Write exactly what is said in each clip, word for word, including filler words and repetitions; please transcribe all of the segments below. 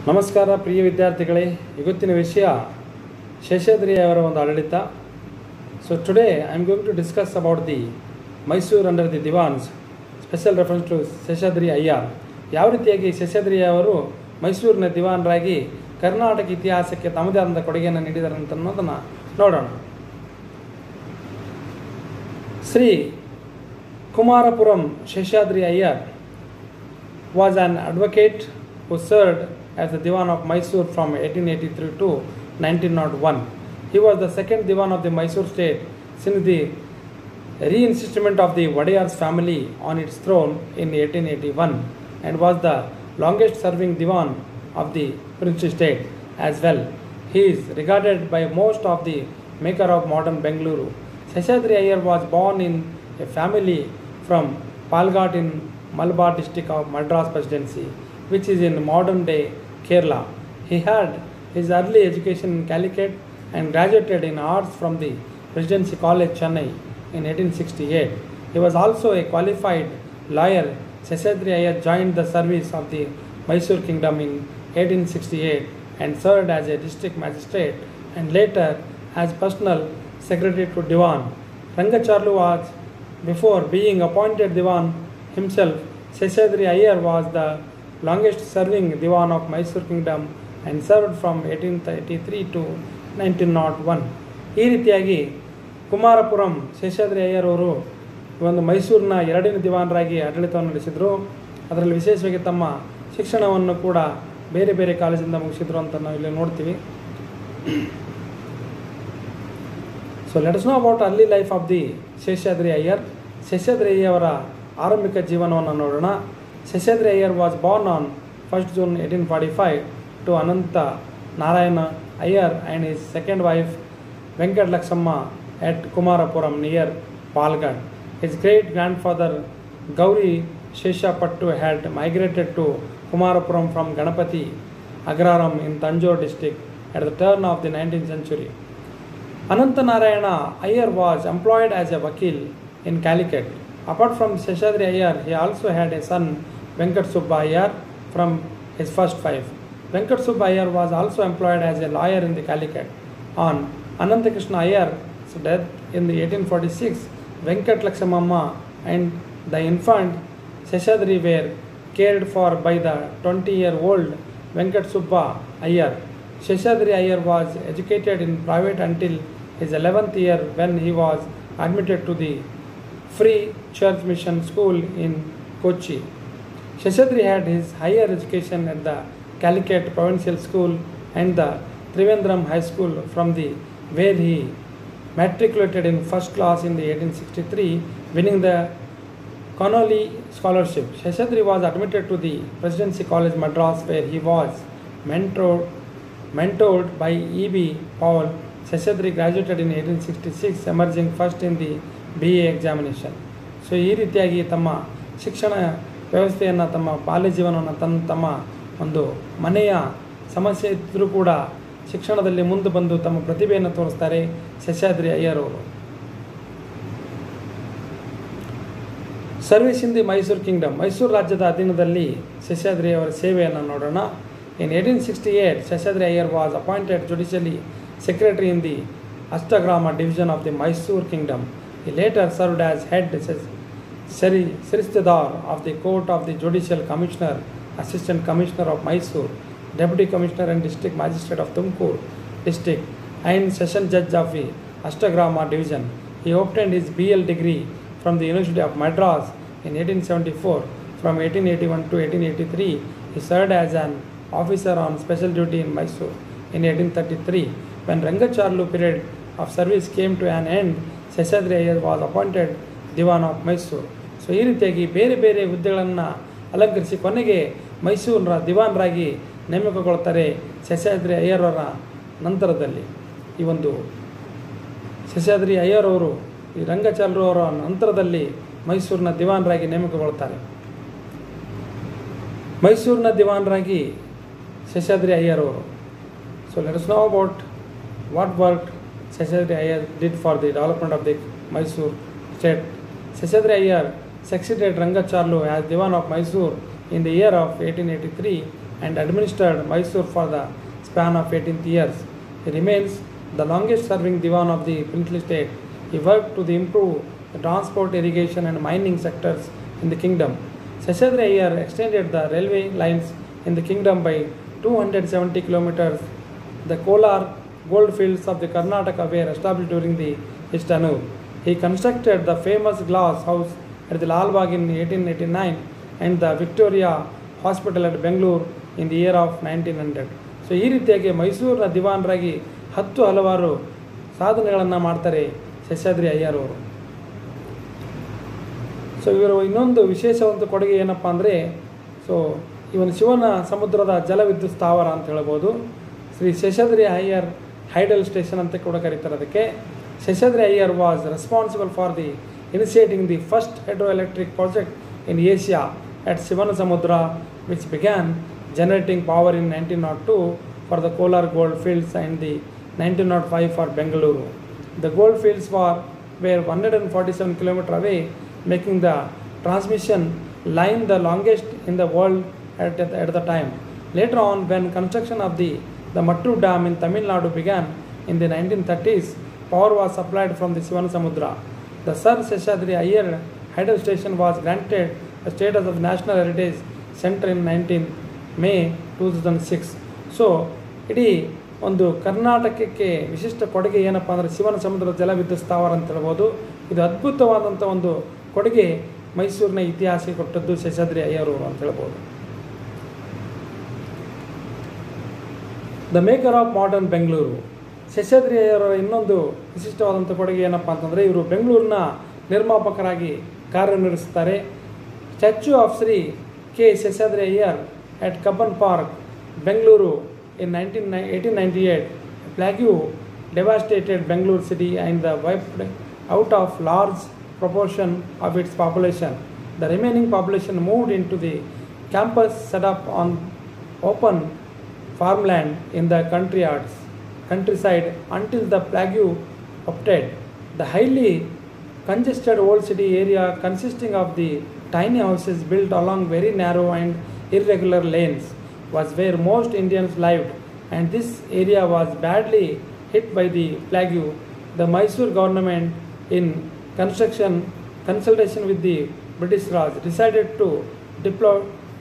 ನಮಸ್ಕಾರ ಪ್ರಿಯ ವಿದ್ಯಾರ್ಥಿಗಳೇ, ಇವತ್ತಿನ ವಿಷಯ ಶೇಷಾದ್ರಿಯವರ ಒಂದು ಆಡಳಿತ. So today I am going to discuss about the Mysore under the Diwans, special reference to Seshadri Iyer. ಯಾವ ರೀತಿಯಾಗಿ ಶೇಷಾದ್ರಿ ಅವರು ಮೈಸೂರಿನ ದಿವಾನರಾಗಿ ಕರ್ನಾಟಕ ಇತಿಹಾಸಕ್ಕೆ ತಮ್ಮದೇ ಆದ ಕೊಡುಗೆಯನ್ನು ನೀಡಿದ್ದಾರೆ ಅಂತ ಅನ್ನೋದನ್ನು ನೋಡೋಣ. Shri ಕುಮಾರಪುರಂ Seshadri Iyer was an advocate who served as the Diwan of Mysore from eighteen eighty-three to nineteen oh one. He was the second Diwan of the Mysore state since the reinstatement of the Wadiyar's family on its throne in eighteen eighty-one, and was the longest serving Diwan of the princely state as well. He is regarded by most of the maker of modern Bengaluru. Seshadri Iyer was born in a family from Palghat in Malabar district of Madras Presidency, which is in modern day Kerala. He had his early education in Calicut and graduated in arts from the Presidency College, Chennai in eighteen sixty-eight. He was also a qualified lawyer. Seshadri Iyer joined the service of the Mysore Kingdom in eighteen sixty-eight and served as a district magistrate and later as personal secretary to Diwan. Rangacharlu was, before being appointed Diwan himself, Seshadri Iyer was the longest serving Diwan of Mysore Kingdom and served from eighteen thirty-three to nineteen oh one. ಈ ರೀತಿಯಾಗಿ ಕುಮಾರಪುರಂ ಶೇಷಾದ್ರಿ ಅಯ್ಯರ್ ಅವರು ಒಂದು ಮೈಸೂರಿನ ಎರಡನೇ ದಿವಾನರಾಗಿ ಆಡಳಿತವನ್ನು ನಡೆಸಿದರು. ಅದರಲ್ಲಿ ವಿಶೇಷವಾಗಿ ತಮ್ಮ ಶಿಕ್ಷಣವನ್ನು ಕೂಡ ಬೇರೆ ಬೇರೆ ಕಾಲೇಜಿಂದ ಮುಗಿಸಿದ್ರು ಅಂತ ನಾವು ಇಲ್ಲಿ ನೋಡ್ತೀವಿ. So let us know about early life of the Seshadri Iyer. Seshadri ಅಯ್ಯವರ ಆರಂಭಿಕ ಜೀವನವನ್ನು ನೋಡೋಣ. Seshadri Iyer was born on first June eighteen forty five to Ananta Narayana Iyer and his second wife Venkata Lakshmamma at Kumarapuram near Palghat. His great grandfather Gauri Seshapattu had migrated to Kumarapuram from Ganapathi Agraharam in Tanjore district at the turn of the nineteenth century. Ananta Narayana Iyer was employed as a vakil in Calicut. Apart from Seshadri Iyer, he also had a son, Venkat Subba Iyer, from his first wife. Venkat Subba Iyer was also employed as a lawyer in the Calicut. On Anantakrishna Iyer's death in the eighteen forty-six, Venkat Lakshmamma and the infant Seshadri were cared for by the twenty-year-old Venkat Subba Iyer. Seshadri Iyer was educated in private until his eleventh year when he was admitted to the Free Church Mission School in Kochi. Sheshadri had his higher education at the Calicut Provincial School and the Trivandrum High School, from the where he matriculated in first class in the eighteen sixty-three, winning the Connolly Scholarship. Sheshadri was admitted to the Presidency College Madras, where he was mentored, mentored by E B Paul. Sheshadri graduated in eighteen sixty-six, emerging first in the B A examination. So ಈ ರೀತಿಯಾಗಿ ತಮ್ಮ ಶಿಕ್ಷಣ ವ್ಯವಸ್ಥೆಯನ್ನು, ತಮ್ಮ ಬಾಲ್ಯ ಜೀವನವನ್ನು ತನ್ನ ತಮ್ಮ ಒಂದು ಮನೆಯ ಸಮಸ್ಯೆ ಇದ್ದರೂ ಕೂಡ ಶಿಕ್ಷಣದಲ್ಲಿ ಮುಂದೆ ಬಂದು ತಮ್ಮ ಪ್ರತಿಭೆಯನ್ನು ತೋರಿಸ್ತಾರೆ ಶೇಷಾದ್ರಿ ಅಯ್ಯರ್ ಅವರು. Service in the Mysore kingdom, Mysore ರಾಜ್ಯದ ಅಧೀನದಲ್ಲಿ ಶೇಷಾದ್ರಿ ಅವರ ಸೇವೆಯನ್ನು ನೋಡೋಣ. In eighteen sixty eight Seshadri Iyer was appointed judicial secretary in the Ashtagrama division of the Mysore Kingdom. He later served as head Saristadar of the Court of the Judicial Commissioner, Assistant Commissioner of Mysore, Deputy Commissioner and District Magistrate of Tumkur District, and Session Judge of the Ashtagrama Division. He obtained his B L degree from the University of Madras in eighteen seventy-four. From eighteen eighty-one to eighteen eighty-three, he served as an officer on special duty in Mysore. In eighteen thirty-three, when Rangacharlu period of service came to an end, Seshadri Iyer was appointed Diwan of Mysore. So ಈ ರೀತಿಯಾಗಿ ಬೇರೆ ಬೇರೆ ಹುದ್ದೆಗಳನ್ನು ಅಲಂಕರಿಸಿ ಕೊನೆಗೆ ಮೈಸೂರಿನ ದಿವಾನರಾಗಿ ನೇಮಕಗೊಳ್ತಾರೆ ಶೇಷಾದ್ರಿ ಅಯ್ಯರ್ ಅವರ ನಂತರದಲ್ಲಿ. ಈ ಒಂದು ಶೇಷಾದ್ರಿ ಅಯ್ಯರ್ ಅವರು ಈ ರಂಗಚಾರ್ಲು ಅವರ ನಂತರದಲ್ಲಿ ಮೈಸೂರಿನ ದಿವಾನರಾಗಿ ನೇಮಕಗೊಳ್ತಾರೆ. ಮೈಸೂರಿನ ದಿವಾನರಾಗಿ ಶೇಷಾದ್ರಿ ಅಯ್ಯರ್ ಅವರು. So let us know about what work Seshadri Iyer did for the development of the Mysore state. Seshadri Iyer succeeded Rangacharlu as Diwan of Mysore in the year of eighteen eighty-three and administered Mysore for the span of eighteen years. He remains the longest serving Diwan of the princely state. He worked to the improve the transport, irrigation and mining sectors in the kingdom. Seshadri Iyer extended the railway lines in the kingdom by two hundred seventy kilometers. The Kolar goldfields of the Karnataka were established during the his tenure. He constructed the famous glass house at the Lal Bagh in eighteen eighty-nine and the Victoria Hospital at Bangalore in the year of nineteen hundred. So ಈ ರೀತಿಯಾಗಿ ಮೈಸೂರಿನ ದಿವಾನರಾಗಿ ಹತ್ತು ಹಲವಾರು ಸಾಧನೆಗಳನ್ನು ಮಾಡ್ತಾರೆ ಶೇಷಾದ್ರಿ ಅಯ್ಯರ್ ಅವರು. So ಇವರು ಇನ್ನೊಂದು ವಿಶೇಷವಾದ ಕೊಡುಗೆ ಏನಪ್ಪ ಅಂದರೆ, ಸೊ ಇವನು ಶಿವನ ಸಮುದ್ರದ ಜಲವಿದ್ಯುತ್ ಸ್ಥಾವರ ಅಂತ ಹೇಳ್ಬೋದು. ಶ್ರೀ ಶೇಷಾದ್ರಿ ಅಯ್ಯರ್ ಹೈಡಲ್ ಸ್ಟೇಷನ್ ಅಂತ ಕೂಡ ಕರೀತಾರೆ ಅದಕ್ಕೆ. Seshadri Iyer was responsible for the initiating the first hydro electric project in Asia at Shivanasamudra, which began generating power in nineteen oh two for the Kolar gold fields and the nineteen oh five for Bengaluru. The gold fields were, were one hundred forty-seven kilometers away, making the transmission line the longest in the world at, at, at the time. Later on, when construction of the, the Mattu Dam in Tamil Nadu began in the nineteen thirties, power was supplied from the Shivanasamudra. The Sir Seshadri Iyer Hydel Station was granted a status of National Heritage Center in nineteenth May two thousand six. So ಇಡೀ ಒಂದು ಕರ್ನಾಟಕಕ್ಕೆ ವಿಶಿಷ್ಟ ಕೊಡುಗೆ ಏನಪ್ಪ ಅಂದರೆ ಶಿವನ ಸಮುದ್ರದ ಜಲವಿದ್ಯುತ್ ಸ್ಥಾವರ ಅಂತ ಹೇಳ್ಬೋದು. ಇದು ಅದ್ಭುತವಾದಂಥ ಒಂದು ಕೊಡುಗೆ ಮೈಸೂರಿನ ಇತಿಹಾಸಕ್ಕೆ ಕೊಟ್ಟದ್ದು ಶೇಷಾದ್ರಿ ಅಯ್ಯರ್ ಅವರು ಅಂತ ಹೇಳ್ಬೋದು. The maker of modern Bengaluru. Seshadri Iyer ಇನ್ನೊಂದು ವಿಶಿಷ್ಟವಾದಂಥ ಕೊಡುಗೆ ಏನಪ್ಪ ಅಂತಂದರೆ, ಇವರು ಬೆಂಗಳೂರಿನ ನಿರ್ಮಾಪಕರಾಗಿ ಕಾರ್ಯನಿರ್ವಹಿಸುತ್ತಾರೆ. Statue of Shri K Seshadri Iyer at Kabban Park, Bengaluru in eighteen ninety-eight. Plague devastated Bangalore city and the wiped out of large proportion of its population. The remaining population moved into the campus set up on open farmland in the country yards, countryside until the plague obtained. The highly congested old city area consisting of the tiny houses built along very narrow and irregular lanes was where most Indians lived, and this area was badly hit by the plague. The Mysore government, in construction consultation with the British Raj, decided to deploy,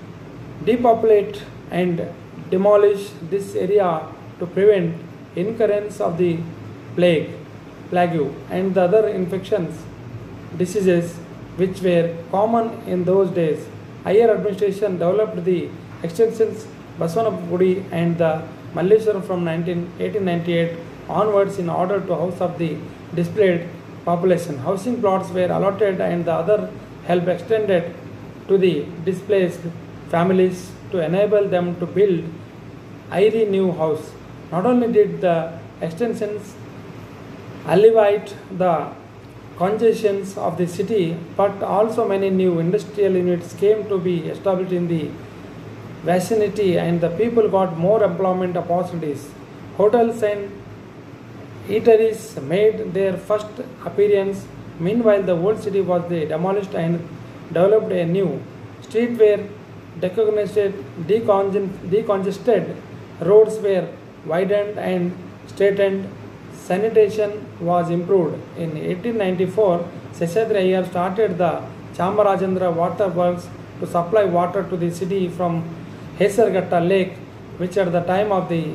depopulate and demolish this area to prevent incurrence of the plague, plague and the other infections, diseases which were common in those days. Iyer administration developed the extensions Basavanapudi and the Malleshwaram from eighteen ninety-eight onwards in order to house of the displaced population. Housing plots were allotted and the other help extended to the displaced families to enable them to build airy new house. Not only did the extensions alleviate the congestions of the city, but also many new industrial units came to be established in the vicinity and the people got more employment opportunities. Hotels and eateries made their first appearance. Meanwhile, the old city was demolished and developed a new street where decongested, decongested roads were widened and straightened. Sanitation was improved. In eighteen ninety-four, Seshadri Iyer started the Chamarajendra water works to supply water to the city from Hesarghatta Lake, which at the time of the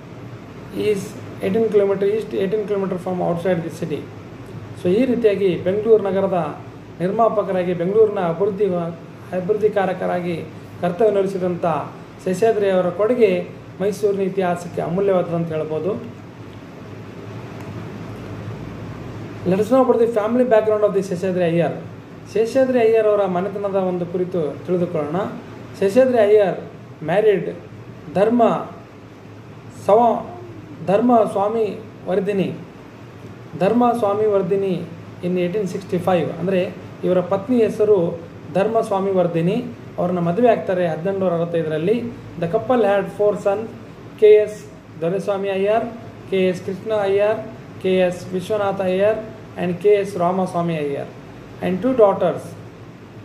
is eighteen kilometers east, eighteen kilometers from outside the city. So ಈ ರೀತಿಯಾಗಿ ಬೆಂಗಳೂರು ನಗರದ ನಿರ್ಮಾಪಕರಾಗಿ ಬೆಂಗಳೂರಿನ ಅಭಿವೃದ್ಧಿ ಅಭಿವೃದ್ಧಿಕಾರಕರಾಗಿ ಕರ್ತವ್ಯ ನಿರ್ವಹಿಸಿದಂಥ ಶೇಷಾದ್ರಿ ಅವರ ಕೊಡುಗೆ ಮೈಸೂರಿನ ಇತಿಹಾಸಕ್ಕೆ ಅಮೂಲ್ಯವಾದಂತ ಹೇಳ್ಬೋದು. Let us know about the family background of the Seshadri Iyer. Seshadri Iyer ಅವರ ಮನೆತನದ ಒಂದು ಕುರಿತು ತಿಳಿದುಕೊಳ್ಳೋಣ. ಶೇಷಾದ್ರಿ ಅಯ್ಯರ್ ಮ್ಯಾರಿಡ್ ಧರ್ಮ ಸವ ಧರ್ಮ Swami Vardhini Dharma Swami Vardhini in eighteen sixty five. ಅಂದರೆ ಇವರ ಪತ್ನಿ ಹೆಸರು ಧರ್ಮ ಸ್ವಾಮಿ ವರ್ಧಿನಿ. ಅವ್ರನ್ನ ಮದುವೆ ಆಗ್ತಾರೆ ಹದಿನೆಂಟು ನೂರ ಅರವತ್ತೈದರಲ್ಲಿ. The couple had four son, K S Doreswamy Iyer, K S Krishna Iyer, K S Vishwanatha Iyer and K S Ramaswamy Iyer, and two daughters,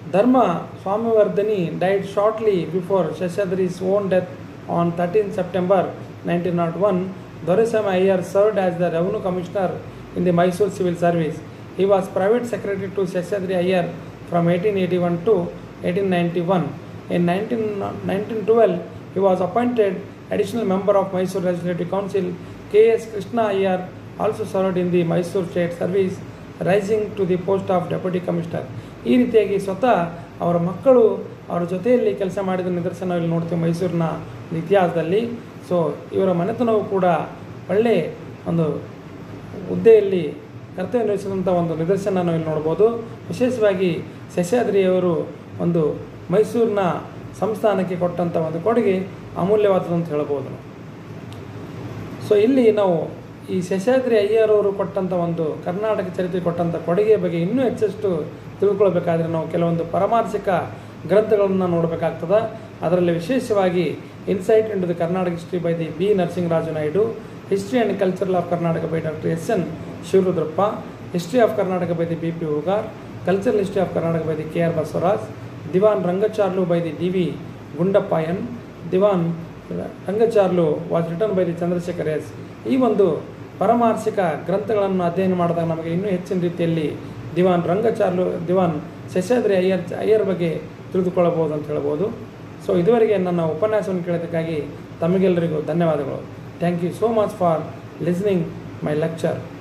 Dharma Swamivardhani died shortly before Seshadri's own death on thirteenth September nineteen oh one. Doraiswamy Iyer served as the Revenue Commissioner in the Mysore Civil Service. He was private secretary to Seshadri Iyer from eighteen eighty-one to eighteen ninety-one. In nineteen twelve, he was appointed additional member of Mysore Legislative Council. K S Krishna Iyer also served in the Mysore State Service, rising to the post of Deputy Commissioner. ಈ ರೀತಿಯಾಗಿ ಸ್ವತಃ ಅವರ ಮಕ್ಕಳು ಅವರ ಜೊತೆಯಲ್ಲಿ ಕೆಲಸ ಮಾಡಿದ ನಿದರ್ಶನ ಇಲ್ಲಿ ನೋಡ್ತೀವಿ ಮೈಸೂರಿನ ಇತಿಹಾಸದಲ್ಲಿ. ಸೊ ಇವರ ಮನೆತನವು ಕೂಡ ಒಳ್ಳೆ ಒಂದು ಹುದ್ದೆಯಲ್ಲಿ ಕರ್ತವ್ಯ ನಿರ್ವಹಿಸಿದಂಥ ಒಂದು ನಿದರ್ಶನ ನಾವು ಇಲ್ಲಿ ನೋಡ್ಬೋದು. ವಿಶೇಷವಾಗಿ ಶೇಷಾದ್ರಿಯವರು ಒಂದು ಮೈಸೂರಿನ ಸಂಸ್ಥಾನಕ್ಕೆ ಕೊಟ್ಟಂಥ ಒಂದು ಕೊಡುಗೆ ಅಮೂಲ್ಯವಾದದ್ದು ಅಂತ ಹೇಳ್ಬೋದು. ಸೊ ಇಲ್ಲಿ ನಾವು ಈ ಶೇಷಾದ್ರಿ ಅಯ್ಯರ್ ಅವರು ಕೊಟ್ಟಂಥ ಒಂದು ಕರ್ನಾಟಕ ಚರಿತ್ರೆ ಕೊಟ್ಟಂಥ ಕೊಡುಗೆ ಬಗ್ಗೆ ಇನ್ನೂ ಹೆಚ್ಚೆಷ್ಟು ತಿಳ್ಕೊಳ್ಬೇಕಾದ್ರೆ ನಾವು ಕೆಲವೊಂದು ಪರಾಮರ್ಶಕ ಗ್ರಂಥಗಳನ್ನು ನೋಡಬೇಕಾಗ್ತದೆ. ಅದರಲ್ಲಿ ವಿಶೇಷವಾಗಿ insight into the Karnataka history by the B Narasimharaju Naidu, history and cultural of Karnataka by doctor S N Shivarudrappa, history of Karnataka by the B P Hoogar, cultural history of Karnataka by the K R Basavaraj, Diwan Rangacharlu by the D V Gundappa, Diwan Rangacharlu was return by the Chandrashekar S. ಈ ಒಂದು ಪರಾಮರ್ಶಕ ಗ್ರಂಥಗಳನ್ನು ಅಧ್ಯಯನ ಮಾಡಿದಾಗ ನಮಗೆ ಇನ್ನೂ ಹೆಚ್ಚಿನ ರೀತಿಯಲ್ಲಿ ದಿವಾನ್ ರಂಗಚಾರ್ಲು ದಿವಾನ್ ಶೇಷಾದ್ರಿ ಅಯ್ಯರ್ ಅಯ್ಯರ್ ಬಗ್ಗೆ ತಿಳಿದುಕೊಳ್ಳಬಹುದು ಅಂತ ಹೇಳ್ಬೋದು. ಸೊ ಇದುವರೆಗೆ ನನ್ನ ಉಪನ್ಯಾಸವನ್ನು ಕೇಳೋದಕ್ಕಾಗಿ ತಮಗೆಲ್ಲರಿಗೂ ಧನ್ಯವಾದಗಳು. Thank you so much for listening my lecture.